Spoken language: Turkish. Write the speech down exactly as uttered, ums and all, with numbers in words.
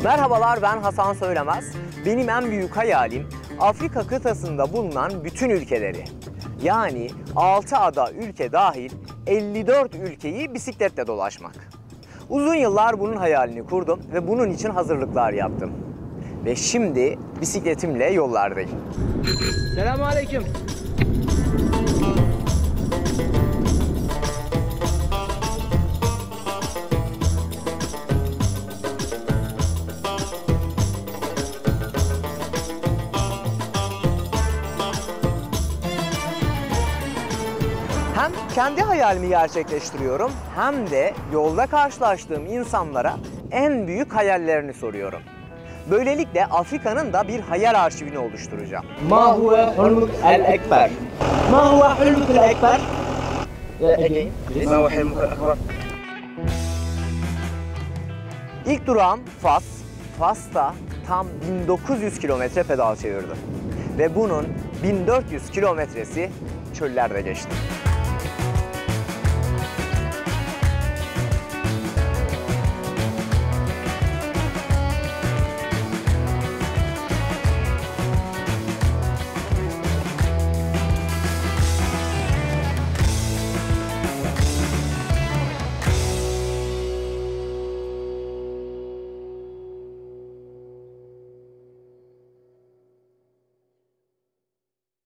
Merhabalar, ben Hasan Söylemez. Benim en büyük hayalim Afrika kıtasında bulunan bütün ülkeleri, yani altı ada ülke dahil elli dört ülkeyi bisikletle dolaşmak. Uzun yıllar bunun hayalini kurdum ve bunun için hazırlıklar yaptım. Ve şimdi bisikletimle yollardayım. Selamünaleyküm. Hem kendi hayalimi gerçekleştiriyorum hem de yolda karşılaştığım insanlara en büyük hayallerini soruyorum. Böylelikle Afrika'nın da bir hayal arşivini oluşturacağım. ما هو حلمك الأكبر؟ ما هو حلمك الأكبر؟ ما هو حلمك الأكبر؟ İlk durağım Fas. Fas'ta tam bin dokuz yüz kilometre pedal çevirdim. Ve bunun bin dört yüz kilometresi çöllerde geçti.